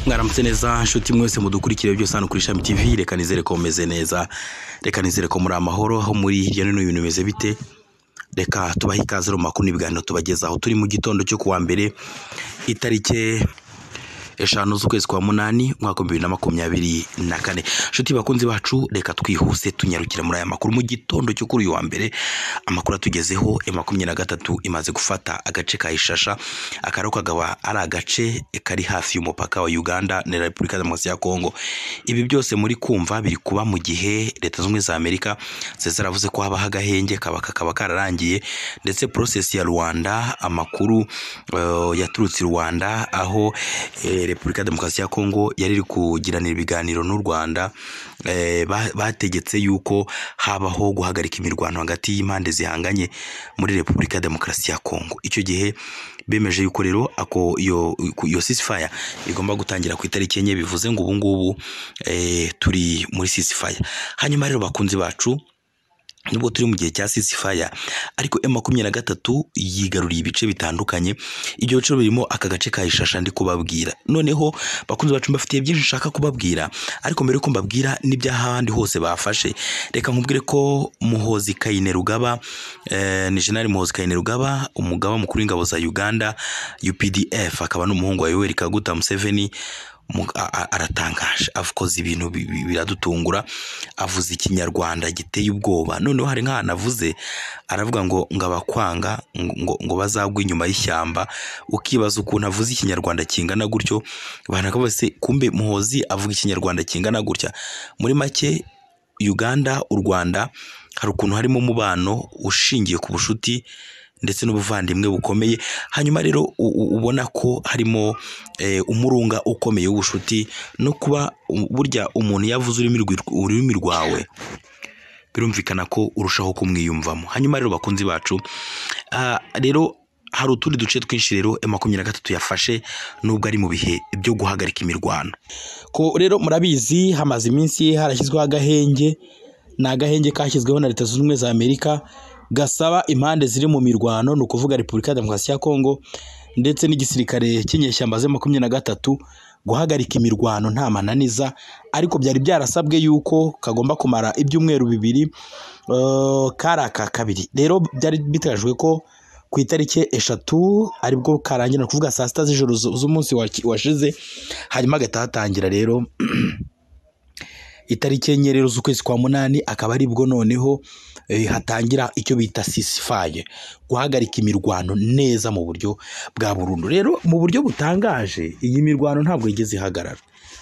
Mwaramutse neza nshuti mwese mudukurikire byose hano kuri Shami TV. Reka nizere ko mumeze neza, reka nizere ko muri amahoro aho muri hirya no hino ibintu bimeze bite. Reka tubahe ikaze mu makuru n'ibiganiro tubagezaho. Turi mu gitondo cyo kuwa mbere itariki 5 z'ukwezi kwa munani mwaka 2024. Nshuti bakunzi bacu, reka twihuse tunyarukira muri aya makuru mu gitondo cyo kuri uyu wa mbere. Amakuru atugezeho M23 imaze gufata agace ka Ishasha, akaro kagaba ari agace kari hafi y'umupaka wa Uganda na Repubulika Demokarasi ya Kongo. Ibi byose muri kumva biri kuba mu gihe Leta z'Ubumwe za Amerika zaravuze ko haba hagahenge kaba kararangiye, ndetse process ya Rwanda, amakuru yaturutse Rwanda aho Repubulika Demokarasi ya Kongo yari iri kugiranira ibiganiro n'u Rwanda, bategetse yuko habaho guhagarika imirwano hagati y'impande zihanganye muri Repubulika Demokarasi ya Kongo. Icyo gihe bemeje yuko rero ako iyo ceasefire igomba gutangira ku itariki enye, bivuze ngo ubu ngubu turi muri ceasefire. Hanyuma rero bakunzi bacu, nubwo turi mu gihe cya ceasefire ariko M23 yigaruriye ibice bitandukanye. Ibyo bice birimo aka gace ka Ishasha ndi kubabwira. Noneho bakunzi bacu, mbafitiye byinshi nshaka kubabwira, ariko mbere yuko mbabwira n'iby'ahandi hose bafashe, reka nkubwire ko Muhoozi Kainerugaba, ni General Muhoozi Kainerugaba, umugaba mukuru w'ingabo za Uganda UPDF, akaba n'umuhungu wa Yoweri Kaguta Museveni, aratangaje, avuze ibintu biradutungura, avuze ikinyarwanda giteye ubwoba. Noneho hari nk'ahantu avuze, aravuga ngo abakwanga ngo bazagwa inyuma y'ishyamba. Ukibaza ukuntu avuze ikinyarwanda kingana gutyo, banaka bose kumbe Muhoozi avuga ikinyarwanda kingana gutya. Muri make, Uganda, u Rwanda hari ukuntu harimo umubano ushingiye ku bushuti ndetse n'ubuvandimwe bukomeye. Hanyuma rero ubona ko harimo umurunga ukomeye w'ubushuti, no kuba burya umuntu yavuze ururimi rwawe birumvikana ko urushaho kumwiyumvamo. Hanyuma rero bakunzi bacu, rero hari utundi duce twinshi rero M23 yafashe nubwo ari mu bihe byo guhagarika imirwano. Ko rero murabizi, hamaze iminsi harashyizweho agahenge, n'agahenge kashyizweho na Leta z'Ubumwe za Amerika gasaba impande ziri mu mirwano, no kuvuga Repubulika Demokarasi ya Kongo ndetse n'igisirikare cy'inyeshyamba za M23 guhagarika imirwano nta mananiza. Ariko byari byarasabwe yuko kagomba kumara ibyumweru bibiri, karaka kabiri. Rero byari biteganyijwe ko ku itariki 5 aribwo karangira, kuvuga saa 6 z'ijoro z'umunsi washize. Hanyuma gatatangira rero itariki enye rero z'ukwezi kwa munani, akaba aribwo noneho hatangira icyo bita ceasefire, guhagarika imirwano neza mu buryo bwa burundu. Rero mu buryo butangaje, iyi mirwano ntabwo igeze ihagarara,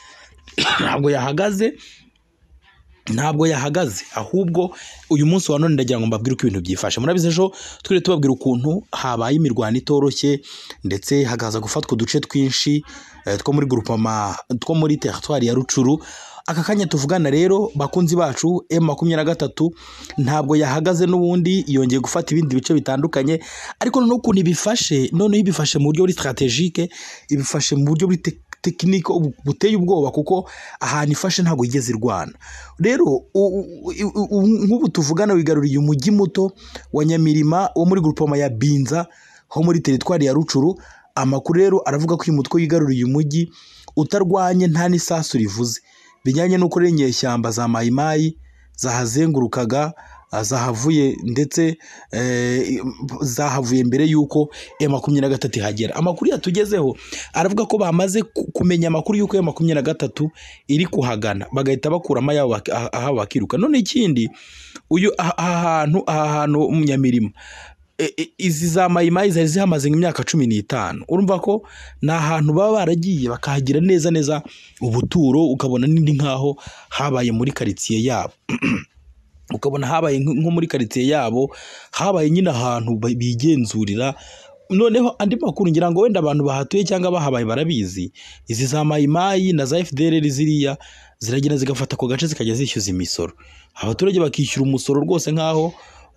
ntabwo yahagaze, ahubwo uyu munsi wa none ndagira ngo mbabwire uko ibintu byifashe. Murabize ejo twire tubabwira ukuntu habaye imirwano itoroshye, ndetse hagaza gufatwa uduce twinshi two muri groupement two muri territoire ya Rucuru. Aka kanya tuvugana rero bakunzi bacu, M23 ntabwo yahagaze, n'ubundi yongeye gufata ibindi bice bitandukanye. Ariko noneho ukuntu ibifashe, noneho ibifashe mu buryo buri strategique, ibifashe mu buryo buri tekinike buteye ubwoba, kuko ahantu ifashe ntabwo igeze irwana. Rero nk'ubu tuvugana, wigaruriye umujyi muto wa Nyamirima wo muri groupement ya Binza ho muri territoire ya Rucuru. Amakuru rero aravuga ko uyu mutwe yigaruriye umujyi utarwanye nta n'isasu rivuze, bijyanye n'uko rero inyeshyamba za Mayimayi zahazengurukaga, zahavuye ndetse zahavuye mbere yuko M23 ihagera. Amakuru yatugezeho aravuga ko bamaze kumenya amakuru yuko M23 iri kuhagana, bagahita bakuramo yabo aha bakiruka. None ikindi, uyu aha hantu mu Nyamirima, izi za Mayimayi zari zihamaze nk'imyaka 15. Urumva ko ni ahantu baba baragiye bakahagira neza ubuturo, ukabona n'indi nkaho habaye muri quartier yabo ukabona habaye nko muri quartier yabo, habaye nyine ahantu bigenzurira. Noneho andi makuru ngira ngo wenda abantu bahatuye cyangwa bahabaye barabizi, izi za Mayimayi na za FDLR ziriya ziragenda zigafata ko gace zikajya zishyuza imisoro, abaturage bakishyura umusoro rwose nkaho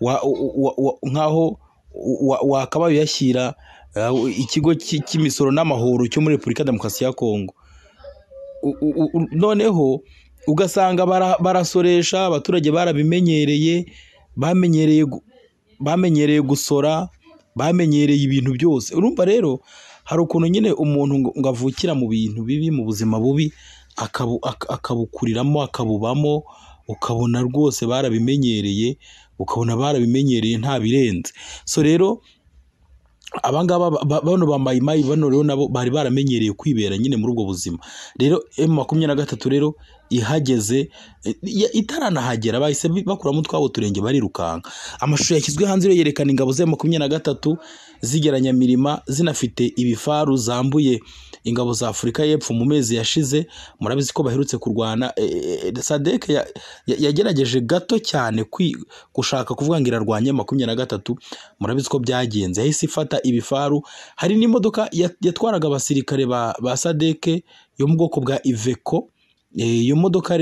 wakabaye yashyira ikigo cy'imisoro n'amahoro cyo muri Repubulika Demokarasi ya Kongo. Noneho ugasanga barasoresha, abaturage barabimenyereye, bamenyereye gusora, bamenyereye ibintu byose. Urumva rero hari ukuntu nyine umuntu ngo avukira mu bintu bibi mu buzima bubi akabukuriramo akabubamo, ukabona rwose barabimenyereye, nta birenze. So rero abangaba bano ba mayimayi bano rero nabo bari baramenyereye kwibera nyine muri ubwo buzima. Rero M23 rero ihageze itaranahagera bahise bakuramo twabo turenge barirukanka. Amashusho yashyizwe hanze rero yerekana ingabo za M23 zigera Nyamirima zinafite ibifaru zambuye ingabo za Afurika y'Epfo mu mezi yashize. Murabizi ko baherutse kurwana. SADC yagerageje gato cyane gushaka kuvuga ngo irarwanya M23. Murabizi ko byagenze, yahise ifata ibifaru. Hari n'imodoka yatwaraga abasirikare ba SADC yo mu bwoko bwa Iveco. Iyo modoka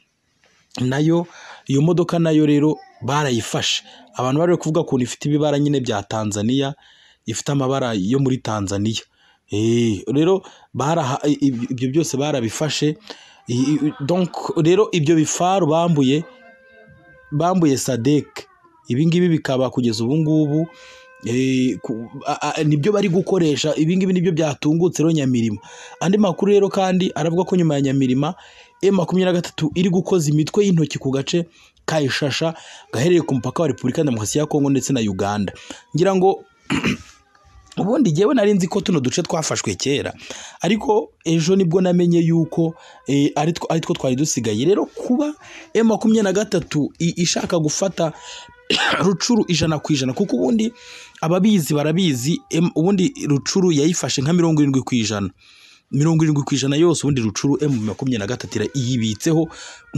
nayo rero barayifashe. Abantu bari kuvuga ko ifite ibibara nyine bya Tanzania, ifite amabara yo muri Tanzania. Rero ibyo byose barabifashe. Donc rero ibyo bifaru bambuye SADC, ibi ngibi bikaba kugeza ubu ngubu nibyo bari gukoresha. Ibi ngibi nibyo byatungutse rero Nyamirima. Andi makuru rero kandi aravuga ko nyuma ya Nyamirima M23 iri gukoza imitwe y'intoki ku gace ka Ishasha gahereye ku mupaka wa Repubulika ya Demokarasi ya Kongo ndetse na Uganda. Ngira ngo ubundi jyewe nari nzi ko tuno duce twafashwe kera, ariko ejo nibwo namenye yuko ari two twari dusigaye. Rero kuba M23 ishaka gufata Rucuru 100%, kuko ubundi ababizi barabizi, ubundi Rucuru yayifashe nka 70%. 70% yose ubundi Rucuru M23 iyibitseho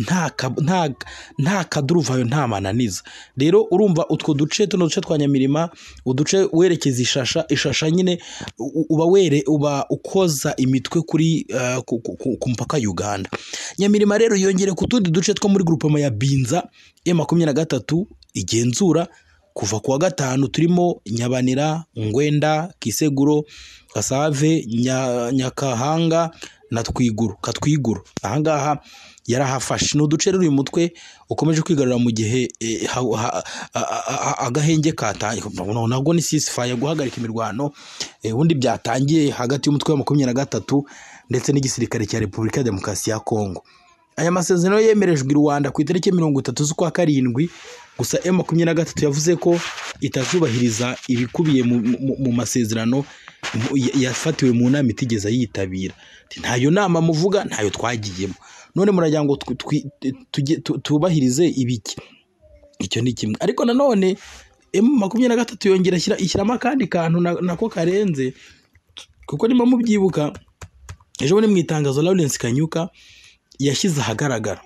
nta kaduruvayo nta mananiza. Rero urumva utwo duce twa Nyamirima, uduce werekeza Ishasha nyine uba ukoza imitwe kuri ku mpaka Uganda. Nyamirima rero yongere ku tundi duce two muri groupement ya Binza M23 igenzura kuva kuwa gatanu, turimo Nyabanira, Ngwenda, Kiseguro, Gasave, Nyakahanga na Katwiguru. Ahangaha yarahafashe. N'uduce rero uyu mutwe ukomeje kwigarura mu gihe agahenge katangiye. Ntabwo ni ceasefire guhagarika imirwano, ubundi byatangiye hagati y'umutwe wa 23 ndetse n'igisirikare cya Repubulika ya Demokarasi ya Kongo. Aya masezerano yemerejwe i Rwanda ku itariki 30 z'ukwa karindwi. Gusa M23 yavuze ko itazubahiriza ibikubiye mu masezerano yafatiwe mu nama itigeze yitabira. Ntayo nama muvuga, ntayo twagiyemo, none muragira ngo tubahirize ibiki? Icyo ni kimwe. Ariko nanone M23 yongera ishyiramo akandi kantu nako karenze, kuko nimo mubyibuka ejo bundi mu itangazo Lawrence Kanyuka yashyize ahagaragara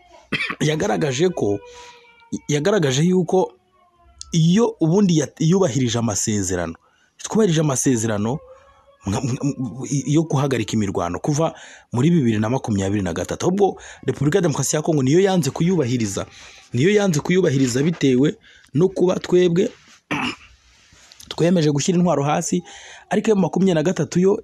yagaragaje yuko iyo ubundi yubahirije amasezerano, twubahirije amasezerano yo guhagarika imirwano kuva muri 2023, ahubwo Repubulika ya Demokarasi ya Kongo niyo yanze kuyubahiriza bitewe no kuba twebwe twemeje gushyira intwaro hasi. Ariko M23 yo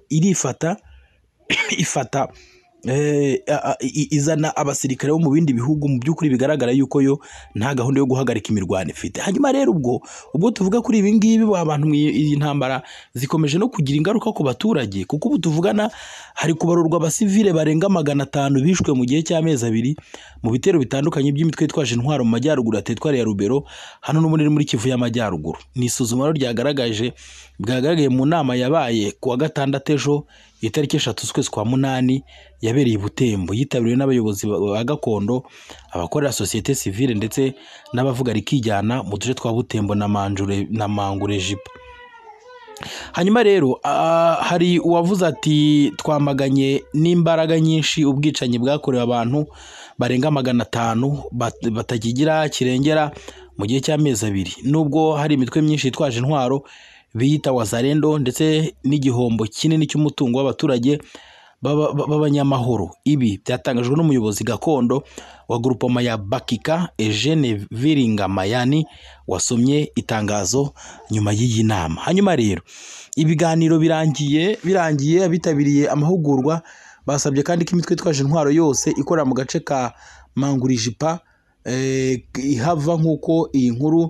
ifata izana abasirikare bo mu bindi bihugu. Mu by'ukuri bigaragara yuko yo nta gahunda yo guhagarika imirwano ifite. Hanyuma rero ubwo tuvuga kuri ibi ngibi, abantu iyi ntambara zikomeje no kugira ingaruka ku baturage, kuko ubu tuvugana hari kubarurwa abasivile barenga 500 bishwe mu gihe cy'amezi 2 mu bitero bitandukanye by'imitwe yitwaje intwaro mu majyaruguru ya Teritwari ya Rubero, hano no muri Kivu y'Amajyaruguru. Ni isuzuma bwagaragaye mu nama yabaye kuwa gatandatu ejo itariki 3 z'ukwezi kwa munani, yabereye i Butembo, yitabiriwe n'abayobozi ba gakondo, abakorera societe civile ndetse n'abavuga rikijyana mu duce twa Butembo na Mangure Jipa. Hanyuma rero hari uwavuze ati twamaganye n'imbaraga nyinshi ubwicanyi bwakorewe abantu barenga 500 batakigira kirengera mu gihe cy'amezi 2, nubwo hari imitwe myinshi yitwaje intwaro biyita Wazalendo ndetse n'igihombo kinini cy'umutungo w'abaturage b'abanyamahoro. Ibi byatangajwe n'umuyobozi gakondo wa groupement ya Bakika Eugene Viringa Mayani wasomye itangazo nyuma y'iyi nama. Hanyuma rero ibiganiro birangiye abitabiriye amahugurwa basabye kandi ko imitwe itwaje intwaro yose ikorera mu gace ka Mangurijipa ihava, nk'uko iyi nkuru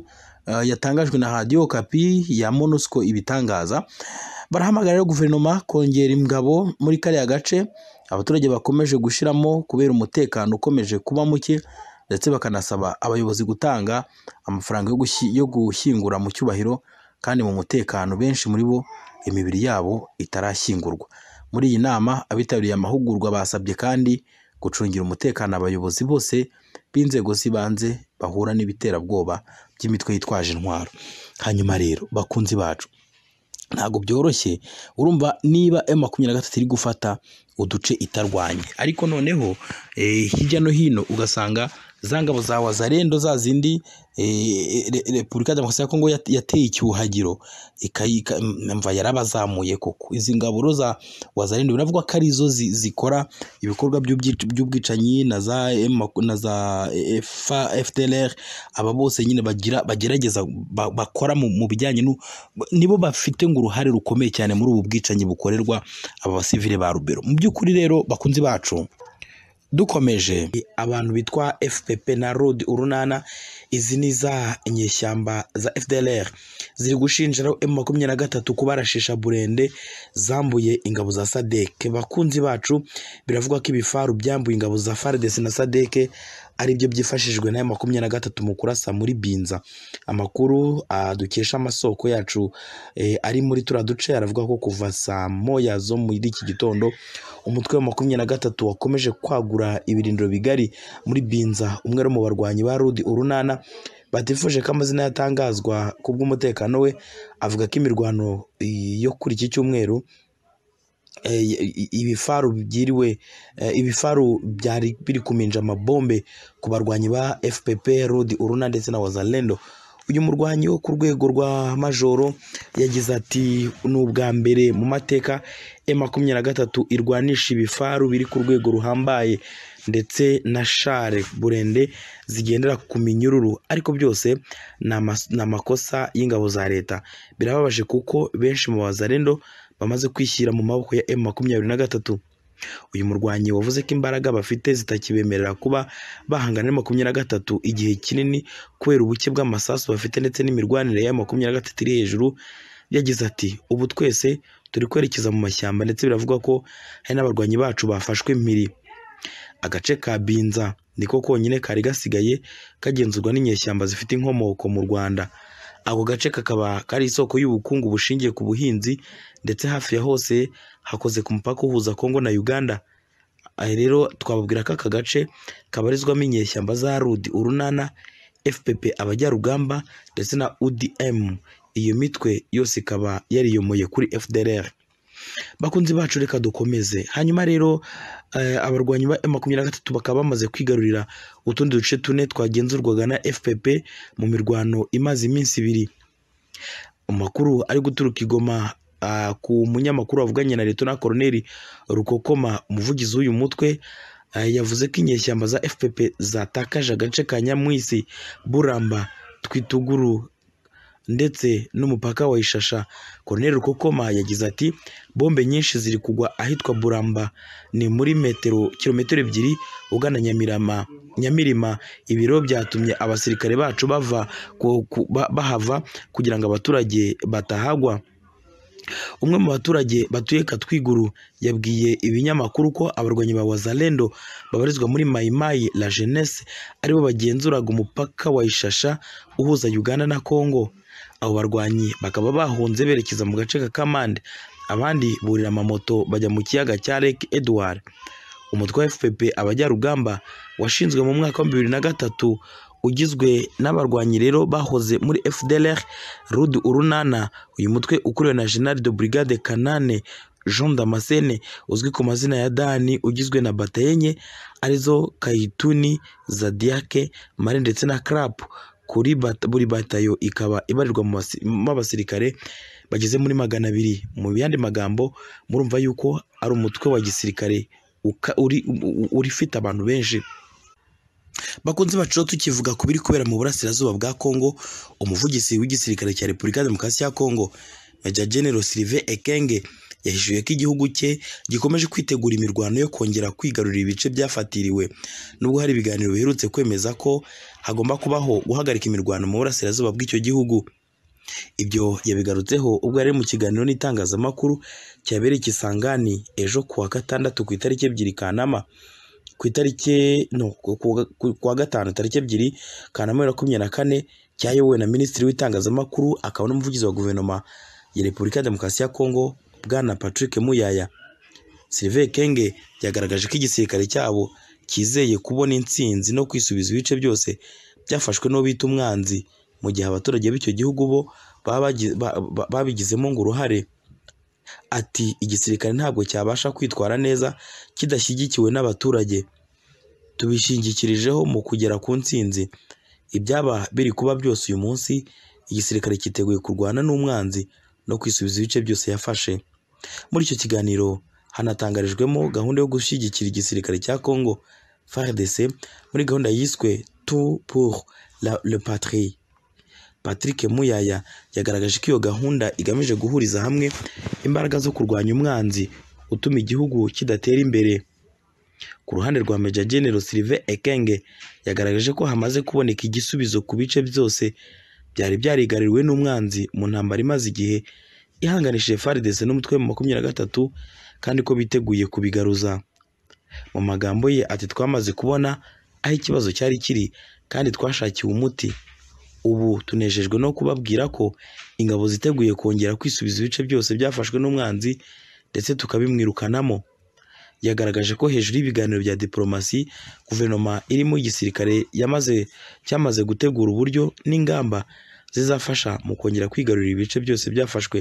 yatangajwe na Radio Okapi ya MONUSCO ibitangaza. Barahamagarira guverinoma kongera ingabo muri kariya gace abaturage bakomeje gushiramo kubera umutekano ukomeje kuba muke, ndetse bakanasaba abayobozi gutanga amafaranga yo gushyingura mu cyubahiro kandi mu mutekano, benshi muri bo imibiri yabo itarashyingurwa. Muri iyi nama abitabiriye amahugurwa basabye kandi gucungira umutekano abayobozi bose b'inzego z'ibanze bahura n'ibiterabwoba by'imitwe yitwaje intwaro. Hanyuma rero bakunzi bacu, ntago byoroshye, urumva niba M23 iri gufata uduce itarwanye, ariko noneho hirya no hino ugasanga za ngabo za Wazalendo za zindi Repubulika Demokarasi ya Kongo yateye icyuhagiro mva yarabazamuye koko. Izi ngabo za Wazalendo biravuga ko arizo zikora ibikorwa by'ubwicanyi na za FDLR, aba bose nyine bagerageza bakora mu bijyanye nibo bafite ngo uruhare rukomeye cyane muri ubu bwicanyi bukorerwa aba basivile ba Rubero. Mu by'ukuri rero bakunzi bacu, dukomeje, abantu bitwa FPP na Rudi Urunana, izi ni za inyeshyamba za FDLR ziri gushinjira M23 kubarashisha burende zambuye ingabo za SADC. Bakunzi bacu, biravuga ko ibifaru byambuye ingabo za FARDC na SADC ari byo byifashijwe na M23 mu kurasa muri Binza. Amakuru dukesha amasoko yacu ari muri turaduce aravuga ko kuva saa moya zo muri iki gitondo umutwe wa 23 wakomeje kwagura ibirindiro bigari muri Binza. Umwe mu barwanyi ba Rudi Urunana batifuje ko amazina yatangazwa kubw'umutekano we, avuga ko imirwano yo kuri iki cyumweru ibifaru byari biri kuminja amabombe ku barwanyi ba FPP, Rudi Urunana ndetse na Wazalendo. Uyu murwanyi wo ku rwego rwa majoro yagize ati, n'ubwa mbere mu mateka M23 irwanisha ibifaru biri ku rwego ruhambaye ndetse na share burende zigendera ku minyururu, ariko byose ni amakosa y'ingabo za leta. Birababaje kuko benshi mu Wazalendo bamaze kwishyira mu maboko ya M23. Uyu murwanyi wavuze ko imbaraga bafite zitakibemerera kuba bahangana na M23 igihe kinini kubera ubuke bw'amasasu bafite ndetse n'imirwanire ya M23 iri hejuru. Yagize ati, ubu twese turi kwerekeza mu mashyamba ndetse biravuga ko hari n'abarwanyi bacu bafashwe mpiri. Agace ka Binza niko konyine kari gasigaye kagenzurwa n'inyeshyamba zifite inkomoko mu Rwanda. Ako gace kakaba kari isoko y'ubukungu bushingiye ku buhinzi, ndetse hafi ya hose hakoze ku mupaka uhuza Kongo na Uganda. Rero twababwira ko aka gace kabarizwamo inyeshyamba za Rudi Urunana, FPP abajyarugamba ndetse na UDM. Iyo mitwe yose ikaba yariyomoye kuri FDLR. Bakunzi bacu, reka dukomeze. Hanyuma rero abarwanyi ba M23 bakaba bamaze kwigarurira utundi duce tune twagenzurwaga na FPP mu mirwano imaze iminsi 2. Amakuru ari guturuka Igoma ku munyamakuru wavuganye na Lieutenant Colonel Rukokoma, umuvugizi w'uyu mutwe, yavuze ko inyeshyamba za FPP zatakaje agace ka Nyamwisi, Buramba, Twituguru ndetse n'umupaka wa Ishasha. Colonel Rukokoma yagize ati, bombe nyinshi ziri kugwa ahitwa Buramba, ni muri kilometero 2 ugana Nyamirima. Ibiro byatumye abasirikare bacu bahava kugira ngo abaturage batahagwa. Umwe mu baturage batuye Katwiguru yabwiye ibinyamakuru ko abarwanyi ba Wazalendo babarizwa muri Maimai la Jeunesse aribo bagenzuraga umupaka wa Ishasha uhuza Uganda na Kongo. Abo barwanyi bakaba bahunze berekeza mu gace ka Kamande, abandi burira amamoto bajya mu kiyaga cya Lake Edward. Umutwe wa FPP abajyarugamba washinzwe mu mwaka wa 2003 ugizwe n'abarwanyi rero bahoze muri FDLR, Rudi Urunana. Uyu mutwe ukuriwe na General de Brigade Kanane Jean Damascene uzwi ku mazina ya Dani, ugizwe na batayenye arizo Kaituni, Zadiake, Mare ndetse na Crap. Buri batayo ikaba ibarirwa mu basirikare bageze muri 200. Mu yandi magambo, murumva yuko ari umutwe wa gisirikare uri fite abantu benshi. Bakunze bacu, tukivuga kubiri kubera mu burasirazuba bwa Kongo, umuvugizi w'igisirikare cya Repubulika Demokarasi ya Kongo Major General Sylvain Ekenge yahishuye ko igihugu cye gikomeje kwitegura imirwano yo kongera kwigarurira ibice byafatiriwe, nubwo hari ibiganiro biherutse kwemeza ko hagomba kubaho guhagarika imirwano mu burasirazuba bw'icyo gihugu. Ibyo yabigarutseho ubwo yari mu kiganiro n'itangazamakuru cyabereye Kisangani ejo kuwa gatandatu ku itariki 2 Kanama kuwa gatanu tariki 2 Kanama 2024, cyayobowe na Minisitiri w'itangazamakuru akaba n'umuvugizi wa guverinoma ya Repubulika ya Demokarasi ya Kongo Bwana Patrick Muyaya. Sylvain Ekenge yagaragaje ko igisirikare cyabo kizeye kubona intsinzi no kwisubiza ibice byose byafashwe no bita umwanzi, mu gihe abaturage b'icyo gihugu bo babigizemo ngo uruhare. Ati igisirikare ntabwo cyabasha kwitwara neza kidashyigikiwe n'abaturage. Tubishingikirijeho mu kugera ku ntsinzi. Ibyaba biri kuba byose uyu munsi, igisirikare cyiteguye kurwana n'umwanzi no kwisubiza ibice byose yafashe. Muri icyo kiganiro hanatangarijwemo gahunda yo gushyigikira igisirikare cya Congo FARDC muri gahunda yiswe Tout pour le Patrie. Patrick Muyaya yagaragaje ko iyo gahunda igamije guhuriza hamwe imbaraga zo kurwanya umwanzi utuma igihugu kidatera imbere. Ku ruhande rwa Major General Sylvain Ekenge yagaragaje ko hamaze kuboneka igisubizo ku bice byose byari byarigaruriwe n'umwanzi mu ntambara imaze igihe ihanganishije FARDC n'umutwe wa 23 kandi ko biteguye kubigaruza. Mu magambo ye ati twamaze kubona aho ikibazo cyari kiri kandi twashakiwe umuti. Ubu tunejejwe no kubabwira ko ingabo ziteguye kongera kwisubiza ibice byose byafashwe n'umwanzi ndetse tukabimwirukanamo. Yagaragaje ko hejuru y'ibiganiro bya diplomasi, guverinoma irimo igisirikare cyamaze gutegura uburyo n'ingamba zizafasha mu kongera kwigarurira ibice byose byafashwe.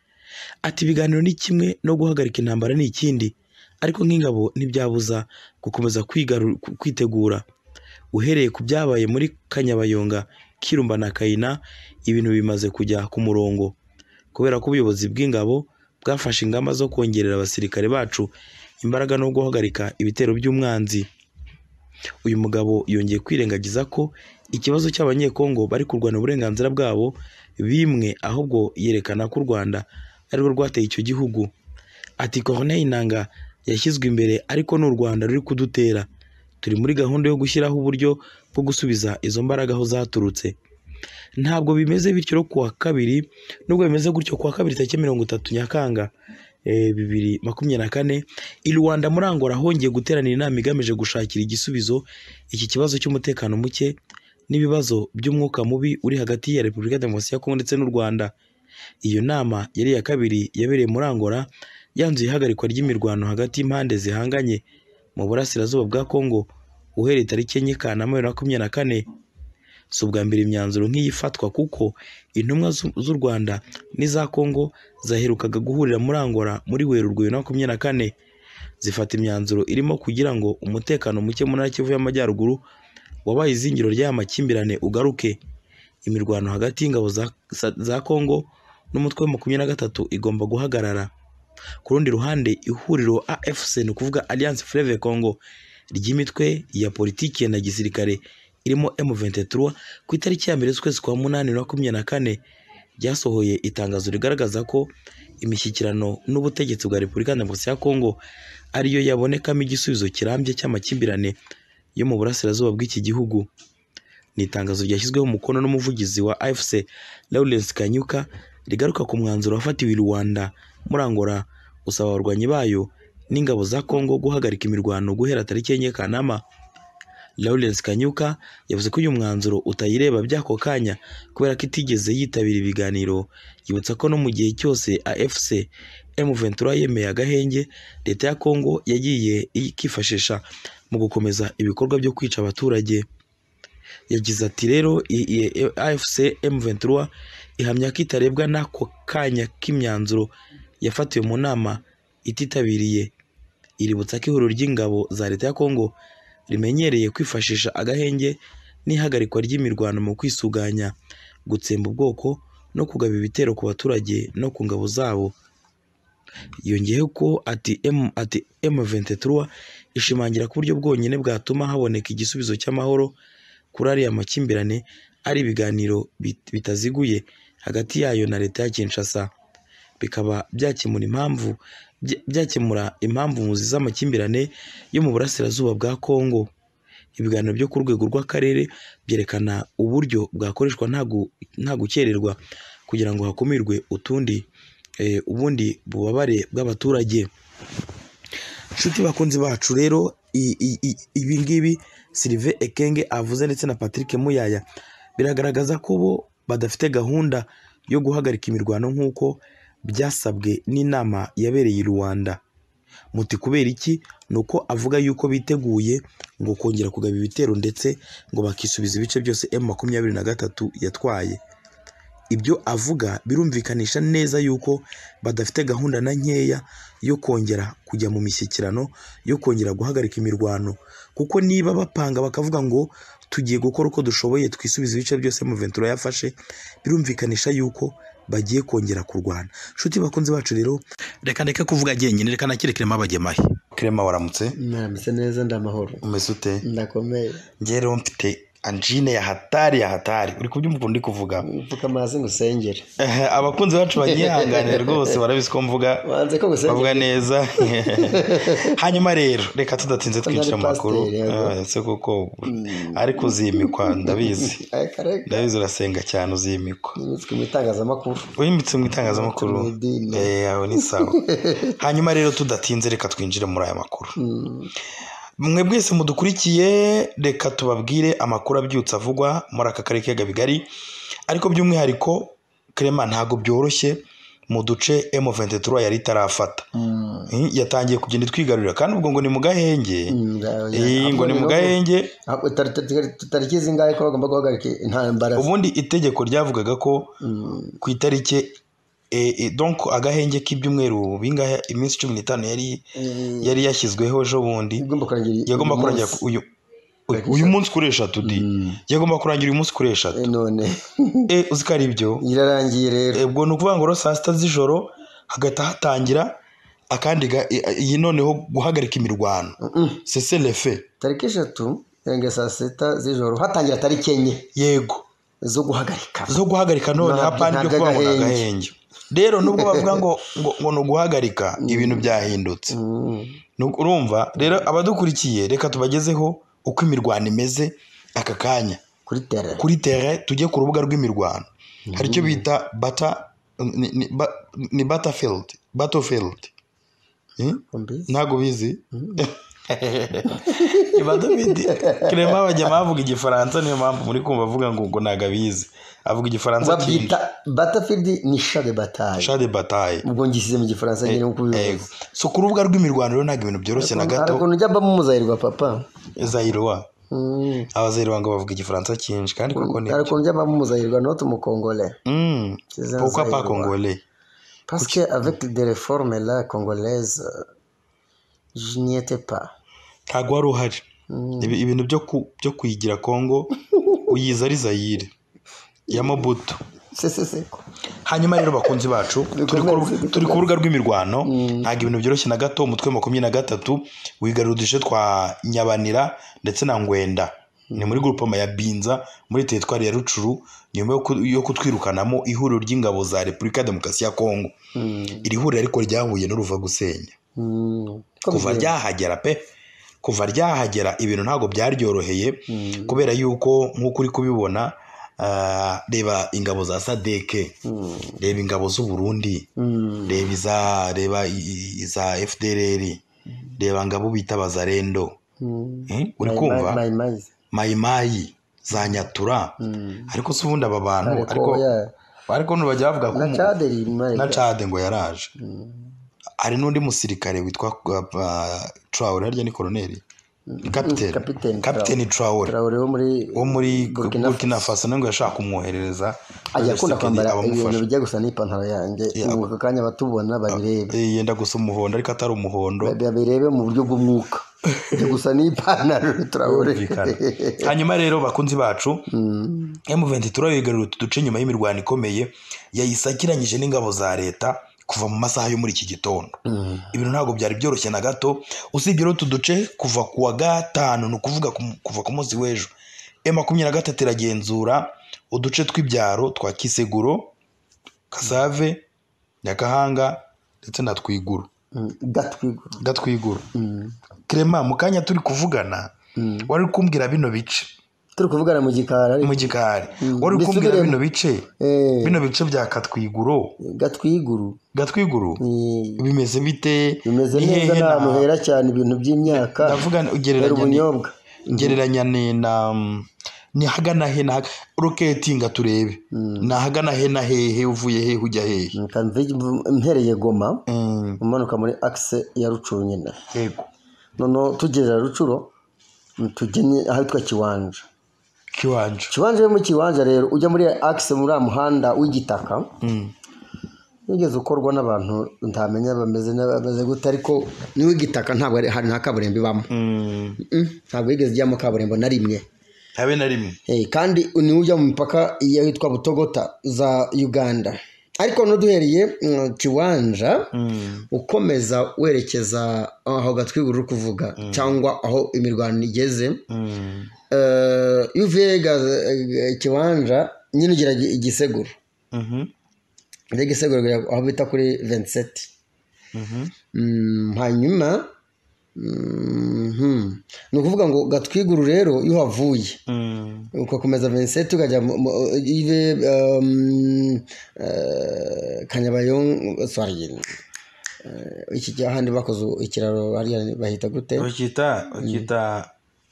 Ati ibiganiro ni kimwe no guhagarika intambara ni ikindi, ariko nk'ingabo ntibyabuza gukomeza kwitegura. Uhereye ku byabaye muri Kanyabayonga, Kirumba na Kayina, ibintu bimaze kujya ku murongo kubera ko ubuyobozi bw'ingabo bwafashe ingamba zo kongerera abasirikare bacu imbaraga no guhagarika ibitero by'umwanzi. Uyu mugabo yongeye kwirengagiza ko ikibazo cy'abanyekongo bari kurwana uburenganzira bwabo bimwe, ahubwo yerekana ko u Rwanda arirwo rwateye icyo gihugu. Ati Corneille Nangaa yashyizwe imbere ariko n'u Rwanda ruri kudutera. Turi muri gahunda yo gushyiraho uburyo bwo gusubiza izo mbaraga aho zaturutse. Ntabwo bimeze bityo kuwa kabiri, nubwo bimeze gutyo kuwa kabiri tariki 30 Nyakanga 2024 i Rwanda muri Angola hongeye guteranira inama igamije gushakira igisubizo iki kibazo cy'umutekano muke n'ibibazo by'umwuka mubi uri hagati ya Repubulika ya Demokarasi ya Kongo ndetse n'u Rwanda. Iyo nama yari ya kabiri yabereye muri Angola, yanzuye ihagarikwa ry'imirwano hagati y'impande zihanganye mu burasirazuba bwa Kongo uhereye tariki 4 Kanama 2024. Si ubwa mbere imyanzuro nk'iyifatwa kuko intumwa z'u Rwanda n'iza Kongo zaherukaga guhurira muri Angola muri Werurwe 2024 zifata imyanzuro irimo kugira ngo umutekano muke mu ntara Kivu y'Amajyaruguru wabaye izingiro ry'aya makimbirane ugaruke. Imirwano hagati y'ingabo za Kongo n'umutwe wa 23 igomba guhagarara. Ku rundi ruhande, ihuriro AFC ni ukuvuga Alliance Fleuve Congo ry'imitwe ya politiki na gisirikare irimo M23 ku itariki ya 1 z'ukwezi kwa 8 2024 ryasohoye itangazo rigaragaza ko imishyikirano n'ubutegetsi bwa Repubulika ya Demokarasi ya Kongo ariyo yabonekamo igisubizo kirambye cy'amakimbirane yo mu burasirazuba bw'iki gihugu. Ni itangazo ryashyizweho umukono n'umuvugizi wa AFC Lawrence Kanyuka rigaruka ku mwanzuro wafatiwe i Rwanda muri Angola usaba abarwanyi bayo n'ingabo za Kongo guhagarika imirwano guhera tariki 4 Kanama. Lawrence Kanyuka yavuze ko uyu mwanzuro utayireba by'ako kanya kubera ko itigeze yitabira ibiganiro. Yibutsa ko no mu gihe cyose AFC M23 yemeye agahenge, leta ya Kongo yagiye ikifashisha mu gukomeza ibikorwa byo kwica abaturage. Yagize ati rero AFC M23 ihamya ko itarebwa n'ako kanya k'imyanzuro yafatiwe mu nama ititabiriye. Iributsa ko ihuriro ry'ingabo za leta ya Kongo rimenyereye kwifashisha agahenge n'ihagarikwa ry'imirwano mu kwisuganya, gutsemba ubwoko no kugaba ibitero ku baturage no ku ngabo zabo. Yongeyeho ko ati M23 ishimangira ku buryo bwonyine bwatuma haboneka igisubizo cy'amahoro kuri ariya makimbirane ari ibiganiro bitaziguye hagati yayo na leta ya Kinshasa. bikaba byakemura impamvu z'amakimbirane yo mu burasirazuba bwa Kongo. Ibiganiro byo ku rwego rw'akarere byerekana uburyo bwakoreshwa nta gukererwa kugira ngo hakumirwe ubundi bubabare bw'abaturage. Nshuti bakunzi bacu rero ibi ngibi Sylvain Ekenge avuze ndetse na Patrick Muyaya biragaragaza ko bo badafite gahunda yo guhagarika imirwano nk'uko byasabwe n'inama yabereye i Rwanda. Muti kubera iki? Nuko avuga yuko biteguye ngo kongera kugaba ibitero ndetse ngo bakisubiza ibice byose M23 yatwaye. Ibyo avuga birumvikanisha neza yuko badafite gahunda na nkeya yo kongera kujya mu mishyikirano yo kongera guhagarika imirwano, kuko niba bapanga bakavuga ngo tugiye gukora uko dushoboye twisubiza ibice byose M23 yafashe, birumvikanisha yuko bagiye kongera kurwana. Nshuti bakunzi bacu rero reka ndeke kuvuga jyenyine, reka nakire Clement Bagemahe. Clement waramutse? Naramutse neza ndamahoro. Umeze ute? Ndakomeye. Njye rero mfite angine ya hatari uri kubyumva uko ndi kuvuga. Mvuka amazi ngusengere. Abakunzi bacu bagihanganira rwose barabizi ko mvuga wanze ko gusengera bavuga neza. Hanyuma rero reka tudatinze twinjira mu makuru. Se kuko ariko uzimikwa ndabizi. Ndabizi urasenga cyane uzimikwa. Nimitse mu itangazamakuru. Wimitse mu itangazamakuru. Aho ni sawa. Hanyuma rero tudatinze reka twinjire muri aya makuru. Mwe bwese mudukurikiye reka tubabwire amakuru abyutse avugwa muri aka karere k'ibiyaga bigari, ariko by'umwihariko Clement ntago byoroshye mu duce M23 yari itarafata. Yatangiye kugenda twigarurira kandi ubwo ngo ni mu gahenge. Ngo ni mu gahenge. Tariki zingahe ko bagomba guhagarika intambara? Ubundi itegeko ryavugaga ko ku itariki donc agahenge k'ibyumweru bingahe iminsi 15 yari yashyizweho ejo bundi yagomba kurangira uyu munsi kuri 3 yagomba kurangira uyu munsi kuri 3 none uzikari ibyo irarangiye rero. Ubwo no kuvuga ngo saa 6 z'ijoro hagata hatangira akandi noneho guhagarika imirwano. C'est le fait. Tariki 3 yenge saa 6 z'ijoro hatangira tariki enye yego zo guhagarika none hapandi byo kuvuga ngo agahenge. Rero nubwo bavuga ngo no guhagarika ibintu byahindutse. Urumva rero abadukurikiye reka tubagezeho uko imirwano imeze aka kanya kuri terrain tujye ku rubuga rw'imirwano. Hari icyo bita battlefield. Ntago bizi. Clement Bagemahe avuga igifaransa niyo mpamvu muri kumva avuga ngo nagabizi. Avuga igifaransa cyinshi. Battlefield ni champ de bataille. Ubwo ngisize mu gifaransa nyine uko bivuze. So ku rubuga rw'imirwano rero ntago ibintu byoroshye na gato. Ariko njya bamo muzahirwa papa. Zahirwa. Abazahirwa ngo bavuga igifaransa cyinshi kandi koko ni. Ariko njya bamo muzahirwa no tu mukongolais. Pourquoi pas congolais? Parce que avec des réformes là congolaises je n'y étais pas. Ntago wari uhari. Ibintu byo kuyigira Kongo uyiza ari Zaire ya Mobutu. Hanyuma rero bakunzi bacu turi ku rubuga rw'imirwano ntago ibintu byoroshye na gato. Umutwe 23 wigarurudishe twa Nyabanira ndetse na Ngwenda ni muri groupe ya Binza muri territoire ya Rucuru nyuma yo kutwirukanamo ihuriro ry'ingabo za Repubulika ya Demokarasi ya Kongo. Iri huriro ariko ryahuye n'uruva gusenya. Kuva ryahagera ibintu ntago byaryoheye kubera yuko nk'uko uri kubibona reba ingabo za SADC, reba ingabo z'u Burundi, reba iza FDLR, reba ngabo bita Bazarendo. Uri kumva Mayimayi za Nyatura. Ariko se ubundi aba bantu ariko nubajya bavuga ko na Chad ngo yaraje. Hari n'undi musirikare witwa Traoré harya ni colonel Capitaine Traoré wo muri Burkina Faso ngo yashaka kumwoherereza ajya kunda kwambara ibintu bijya gusa n'ipantaro yanjye mu kanya batubona babirebe yenda gusa umuhondo ariko atari umuhondo babirebe mu buryo bw'umwuka gusa n'ipantaro Traoré. Hanyuma rero bakunzi bacu M23 yigarura uduce nyuma y'imirwano ikomeye yayisakiranyije n'ingabo za leta kuva mu masaha yo muri iki gitondo. Ibintu ntago byari byoroshye na gato. Usibye rero tuduce kuva kuwa gatanu no kuvuga kuva ku munsi w'ejo M23 iragenzura uduce tw'ibyaro twa Kiseguro, Kasave, Nyakahanga ndetse na Twiguru. Gatwiguru. Clement mu kanya turi kuvugana wari kumbwira bino bice. Turi kuvugana mu gikari. Wari kumbwira bino bice bya Gatwiguru. Bimeze bite? Bimeze neza n'ahantu hera cyane ibintu by'imyaka. Ndavuga ugereranya ni hagana he na roketinga turebe. Na hagana he na hehe uvuye he ujya hehe? Mpereye Goma umanuka muri axe ya Rucuru nyine. Yego. Nono tugerera Rucuro tugennye ahitwa Kiwanja. Kiwanja mu Kiwanja rero ujya muri axe muri muhanda w'igitaka. Nigeze ukorwa n'abantu ntamenya bameze gute ariko ni w'igitaka ntabwo hari nta kaburimbo ibamo. Ntabwo yigeze ijyamo kaburimbo na rimwe. Habe na rimwe. Kandi ni ujya mu mipaka yitwa Butogota za Uganda. Ariko no duhereye Kiwanja ukomeza werekeza aho Gatwiguru kuvuga cyangwa aho imirwano igeze. Uvega Kiwanja nyine ugira Igiseguru. Igiseguru aho bita kuri 27. Hanyuma ni ukuvuga ngo Gatwiguru rero iyo havuye ukakomeza 27 ukajya Kanyabayonga iki gihe ahandi bakoze ikiraro hariya bahita gute? Bakita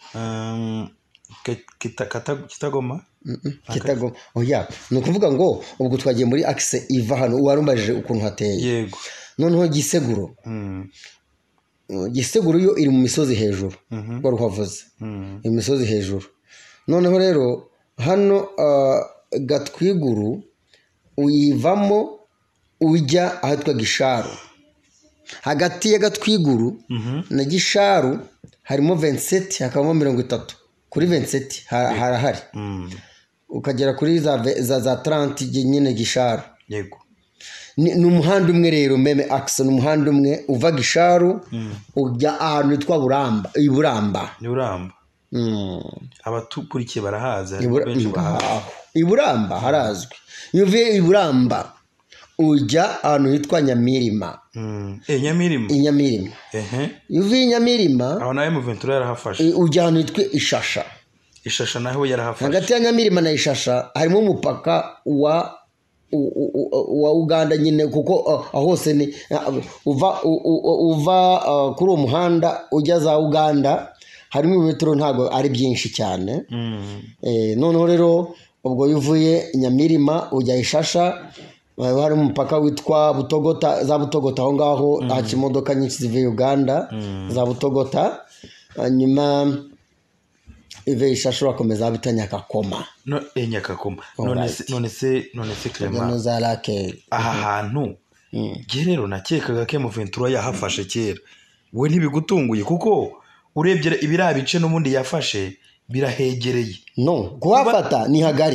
Kitagoma. Oya ni ukuvuga ngo ubwo twagiye muri axe iva hano warumbajije ukuntu hateye. Yego. Noneho Giseguru yo iri mu misozi hejuru. Wari uhavuze. Imisozi hejuru. Noneho rero hano Gatwiguru uyivamo ujya ahitwa Gisharu. Hagati ya Gatwiguru na Gisharu harimo 27 hakabamo 30. Kuri 27 harahari. Ukagera kuri za 30 nyine Gisharu. Yego. Ni umuhanda umwe rero meme axe ni umuhanda umwe uva Gisharu ujya ahantu yitwa Buramba. Abatupurikiye barahaza. Iburamba harazwi. Iyo uvuye Iburamba ujya ahantu hitwa Nyamirima. Nyamirima. Iyo uvuye Nyamirima aho nawe Muventura yarahafashe. Ujya ahantu hitwa Ishasha naho yarahafashe. Hagati ya Nyamirima na Ishasha harimo umupaka wa Uganda nyine kuko hose ni uva kuri uwo muhanda ujya za Uganda harimo ibimetero ntabwo ari byinshi cyane. Noneho rero ubwo yuvuye Nyamirima ujya Ishasha hari umupaka witwa Butogota za Butogota aho ngaho haca imodoka nyinshi zivuye Uganda za Butogota. Hanyuma ive Ishasha urakomeza bita Nyakakoma. Nyakakoma. None se Clement. Aha hantu gerero nakekaga ke Muventura yahafashe kera. We ntibigutunguye kuko urebye ibirabice n'ubundi yafashe birahegereye. No, kuhafata ni hagari.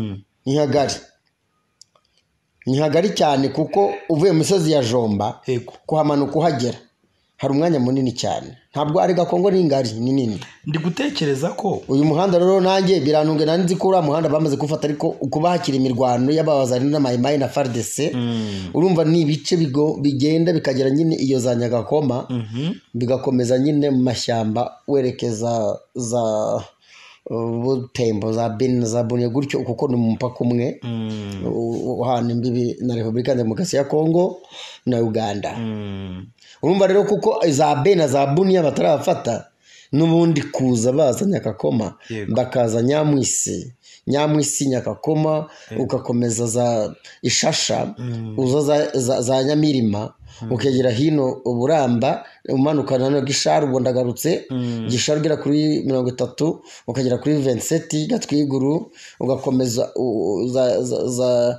Ni hagari cyane kuko uvuye mu misozi ya Jomba kuhamanuka uhagera hari umwanya munini cyane. Ntabwo ari Gakongo ni ngari ni nini. Ndi gutekereza ko uyu muhanda rero nanjye biranunge nanzi ko ura muhanda bamaze gufata ariko ukuba hakiri imirwano y'abazari n'amayimayi na FARDC. Urumva ni ibice bigenda bikagera nyine iyo za Nyagakoma bigakomeza nyine mu mashyamba werekeza za Butembo za Beni za Bunia gutyo kuko ni umupaka umwe uhana imbibi na Repubulika Demokarasi ya Kongo na Uganda. Urumva rero kuko za Beni za Bunia batarafata n'ubundi kuza baza Nyakakoma bakaza Nyamwisi Nyakakoma ukakomeza za Ishasha uza za Nyamirima ukegera hino Buramba umanukana no Gisharu ubwo ndagarutse Gisharu ugera kuri 30 ukagera kuri 27 Gatwiguru ugakomeza za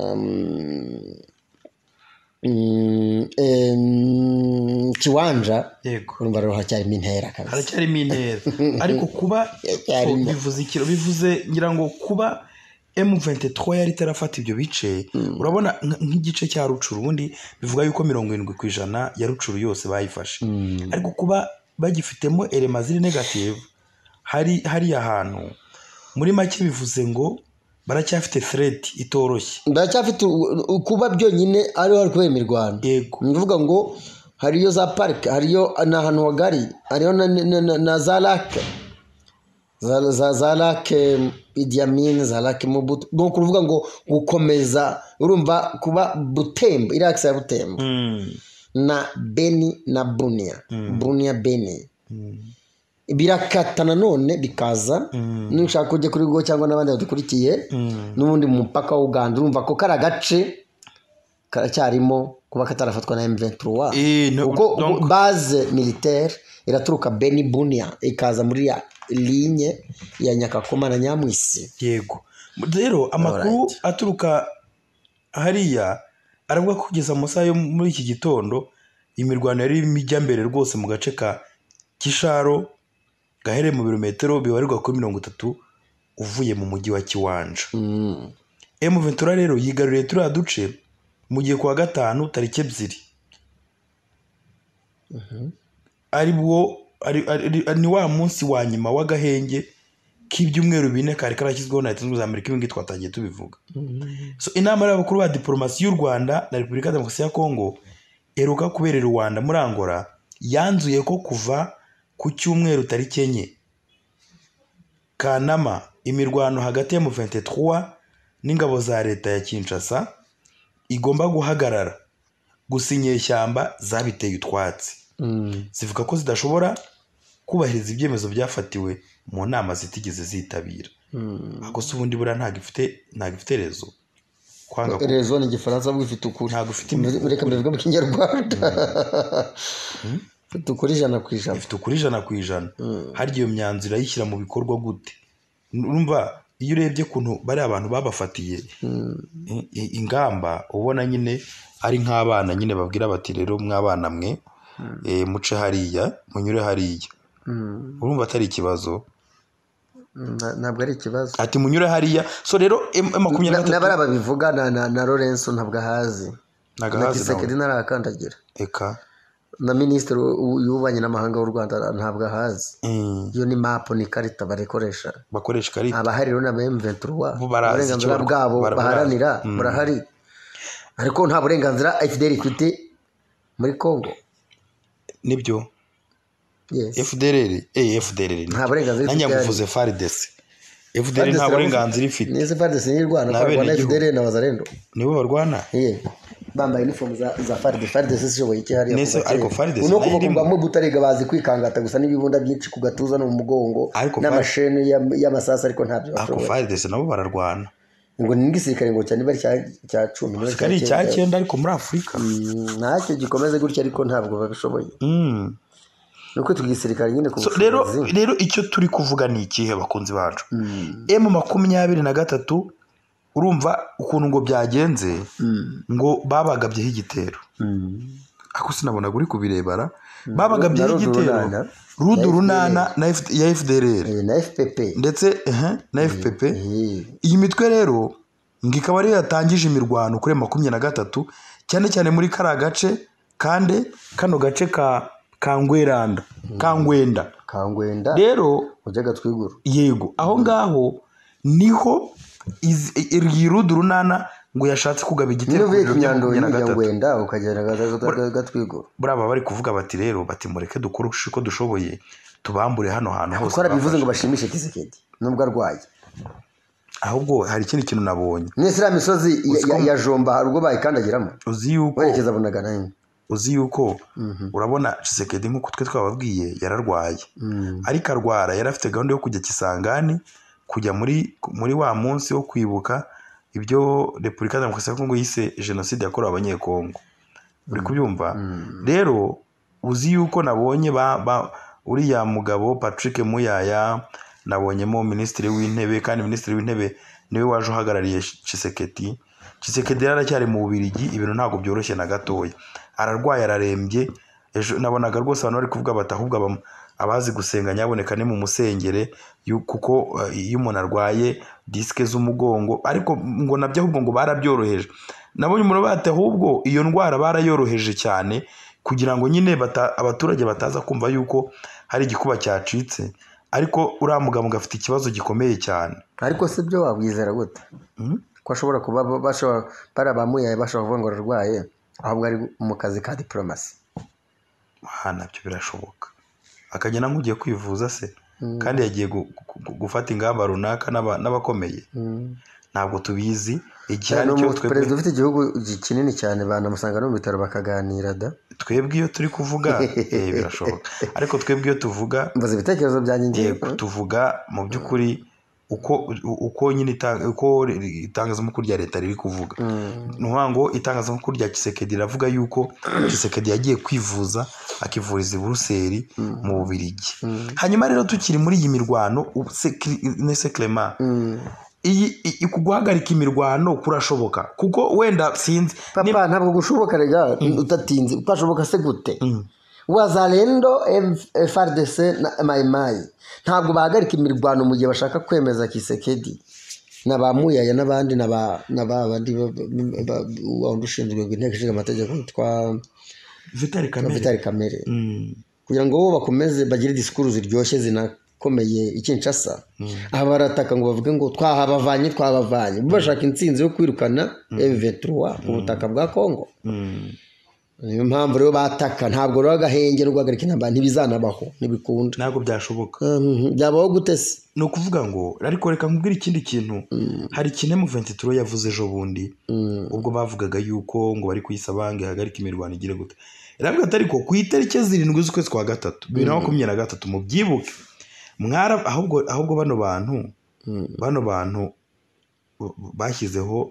Kiwanja. Urumva rero hacyarimo intera kabisa. Haracyarimo intera ariko kuba bivuze ngira ngo kuba M23 yari tarafata ibyo bice urabona nk'igice cya Rucuru ubundi bivuga yuko 70% ya Rucuru yose bayifashe. Ariko kuba bagifitemo elema ziri negative hari ahantu muri make bivuze ngo baracyafite threat itoroshye, baracyafite kuba byonyine ariho hari kubera imirwano. yego ni ukuvuga ngo hariyo za parike, hariyo n'ahantu hagari, hariyo na za lake, za lake Idi Amin, za lake Mobutu. ni ukuvuga ngo gukomeza urumva kuba Butembo, iriya akisi ya Butembo na Beni na Bunia Beni birakata nanone bikaza nushaka kujya kuri go cyangwa n'abandi badukurikiye n'ubundi mu mupaka wa Uganda. urumva ko kari agace karacyarimo kuba katarafatwa na M23 uko base militaire iraturuka Beni Bunia ikaza muri ya linye ya Nyakakoma na Nyamwisi. yego rero amakuru aturuka hariya aravuga ko kugeza mu saha yo muri iki gitondo imirwano yari imijya mbere rwose mu gace ka Kisharo gahereye mu birometero bibarirwa kuri 30 uvuye mu mujyi wa Kiwanja. M23 rero yigaruriye turiya duce mu gihe kuwa gatanu tariki 2 ni wa munsi wa nyuma w'agahenge k'ibyumweru 4 kari karashyizweho na Leta Zunze Ubumwe za Amerika. Ibingi twatangiye tubivuga. So inama y'abakuru ba diplomasi y'u Rwanda na Repubulika ya Demokarasi ya Kongo eruka kubera Rwanda muri Angola yanzuye ko kuva ku cyumweru tariki 4 Kanama imirwano hagati ya M23 n'ingabo za leta ya Kinshasa igomba guhagarara. Gusa inyeshyamba zabiteye utwatsi zivuga ko zidashobora kubahiriza ibyemezo byafatiwe mu nama zitigeze zitabira. Ako se ubundi bura ntago ifite rezo kwanga rezo ni Igifaransa bwifite ukuri, ntago ifite reka mbivuge mu Kinyarwanda. Ifite ukuri 100%, ifite ukuri 100%. Harya iyo myanzuro ayishyira mu bikorwa gute? Urumva iyo urebye kuntu bari abantu babafatiye ingamba ubona nyine ari nk'abana nyine babwira bati rero mwabana mwe muce hariya munyure hariya. Urumva atari ikibazo? Ntabwo ari ikibazo ati munyure hariya. So rero M23 n'abara babivuga na Lorenzo ntabwo ahazi, na Kisekedi narakandagira eka na Minisitiri y'Ububanyi n'Amahanga w'u Rwanda ntabwo ahazi. Iyo ni map, ni karita bakoresha karita. abahari rero na M23 uburenganzira bwabo baharanira burahari, ariko nta burenganzira FDL ifite muri Kongo. Nibyo yes. FDLR nta burenganzira ifite. Nanjye nguvuze FARDC. FDL nta burenganzira ifite. Nese FARDC ni Rwanda na FDL na Wazalendo nibo barwana. bambaye uniform za FARDC zishoboye iki hariya. Nese ariko FARDC uno kuvuga mu butarega bazi kwikangata gusa n'ibibunda byinshi ku gatuza no mu mugongo n'amasheni y'amasasa, ariko ntabyo ariko FARDC nabo bararwana. ngo ni igisirikare ngo cyane bari cya 10 kari cya 9 ariko muri Afrika ntacyo gikomeze gutya, ariko ntabwo babishoboye. nuko tugisirikare nyine ku rero icyo turi kuvuga ni ikihe bakunzi bacu? M23 urumva ukuntu ngo byagenze ngo babagabyeho igitero. Ako sinabona guri kubirebara. Babagabyeho igitero Rudurunana ya FDLR na FPP ndetse na FPP. Iyi mitwe rero ngikaba ari yatangije imirwano kuri 23 cyane cyane muri kara gace kandi kano gace ka Kangwenda rero ujyaga twiguru. Yego aho ngaho niho Rudurunana ngo yashatse kugaba igitero kuri Kangwenda ukagera gatwiguru. Buraba bari kuvuga bati rero bati mureke dukore uko dushoboye tubambure hano hantu hose. Ukora bivuze ngo bashimishe Kisekedi nubwo arwaye. Ahubwo hari ikindi kintu nabonye. N'isira misozi ya Jomba hari ubwo bayikandagiramo. Uzi yuko werekeza Bunagana. Uzi yuko urabona Kisekedi nk'uko twe twababwiye yararwaye. Ariko arwara yarafite gahunda yo kujya Kisangani kujya muri wa munsi wo kwibuka ibyo Repubulika ya Demokarasi ya Kongo yise genocide yakorewe abanyekongo. Uri kubyumva? Rero uzi yuko nabonye uriya mugabo Patrick Muyaya, nabonyemo Minisitiri w'Intebe, kandi Minisitiri w'Intebe niwe waje uhagarariye Kisekedi. Kisekedi yaracyari mu Bubiligi, ibintu ntabwo byoroshye na gatoya. Ararwaye, ararembye. Ejo nabonaga rwose abantu bari kuvuga bati ahubwo abazi gusenga nyaboneka ni mu musengere, kuko iyo umuntu arwaye disike z'umugongo, ariko ngo nabyo ahubwo ngo barabyoroheje. Nabonye umuntu bati ahubwo iyo ndwara barayoroheje cyane kugira ngo nyine abaturage bataza kumva yuko hari igikuba cyacitse, ariko uriya mugabo afite ikibazo gikomeye cyane. ariko si byo wabwizera gute ko ashobora kuba bari abamuyaye bashobora kuvuga ngo ararwaye ahubwo ari mu kazi ka diplomasi. Nabyo birashoboka, akagenda nk'ugiye kwivuza se kandi yagiye gufata ingamba runaka n'abakomeye. Ntabwo tubizi igihe nicyo perezida ufite igihugu kinini cyane banamusanga no mu bitaro bakaganira da. Twebwe iyo turi kuvuga birashoboka, ariko twebwe iyo tuvuga mbaza ibitekerezo byanjye ngiye tuvuga mu by'ukuri uko nyine uko itangazamakuru rya leta riri kuvuga. Ni ukuvuga ngo itangazamakuru rya Tshisekedi riravuga yuko Tshisekedi yagiye kwivuza akivuriza i Buruseli mu Bubiligi. Hanyuma rero tukiri muri iyi mirwano Nese Clement, guhagarika imirwano kurashoboka kuko wenda sinzi papa ntabwo gushoboka rega utatinze ukashoboka se gute. Wazalendo FARDC na Maimai ntabwo bahagarika imirwano mu gihe bashaka kwemeza Tshisekedi n'abamuyaya n'abandi n'abandi ushinzwe inteko ishinga amategeko twa Vital Kamerhe kugira ngo bo bakomeze bagire disikuru ziryoshye zinakomeye ikinshasa. Aha barataka ngo bavuge ngo twabavanye bashaka intsinzi yo kwirukana M23 ku butaka bwa Kongo. Niyo mpamvu rero bataka, ntabwo rero agahenge no guhagarika intambara ntibizanabaho, ntibikunda, ntabwo byashoboka. Byabaho gute se? Ni ukuvuga ngo ariko reka nkubwire ikindi kintu. Hari ikintu M23 yavuze ejo bundi ubwo bavugaga yuko ngo bari kuyisaba ngo ihagarike imirwano igire gute. Iravuga ati ariko ku itariki 7 z'ukwezi kwa gatatu 2023 mu byibuke mwara ahubwo bano bantu bashyizeho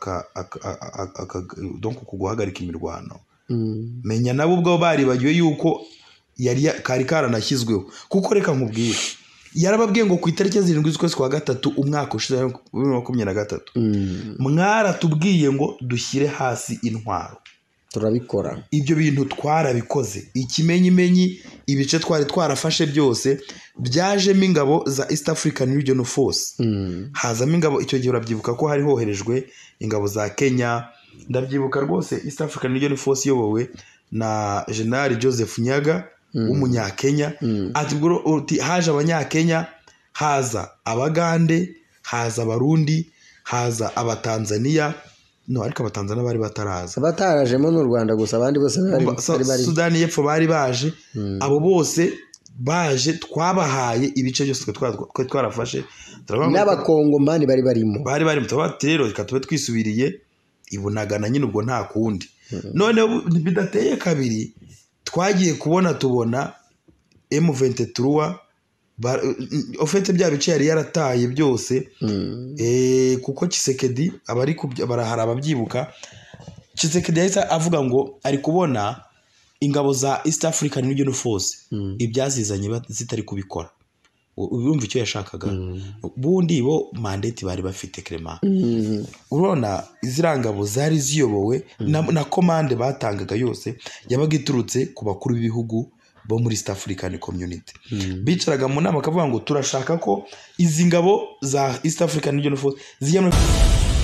donc kuguhagarika imirwano. Menya nabo ubwo baribagiwe yuko yari kari karanashyizweho, kuko reka nkubwire yarababwiye ngo ku itariki 7 z'ukwezi kwa gatatu umwaka ushize 2023 mwaratubwiye ngo dushyire hasi intwaro, turabikora. Ibyo bintu twarabikoze, ikimenyimenyi ibice twari twarafashe byose byajemo ingabo za East African Regional Force. Hazamo ingabo, icyo gihe urabyibuka ko hari hoherejwe ingabo za Kenya, ndabyibuka rwose. East African Regional Force iyobowe na General Joseph Nyaga w'umunyakenya. Ati haje abanyakenya, haza abagande, haza abarundi, haza abatanzania. No, ariko abatanzania bari bataraza, batarajemo n'u Rwanda gusa, abandi bose bari Sudani y'Epfo bari baje. Abo bose baje, twabahaye ibice byose twarafashe, n'abakongomani bari barimo rero reka tube twisubiriye ibunagana nyine, ubwo nta kundi. None bidateye kabiri twagiye tubona M23 ofete bya bice yari yarataye byose. Kuko Tshisekedi barahara ababyibuka, Tshisekedi yahise avuga ngo ari kubona ingabo za East African Regional Force ibyazizanye zitari kubikora. Urumva icyo yashakaga. Bundi bo mandate bari bafite Clement. Urona izirangabo zari ziyobowe na commande batangaga yose yabaga iturutse ku bakuru b'ibihugu bo muri East African Community. Bicaraga mu nama bakavuga ngo turashaka ko izi ngabo za East African Regional Force zijya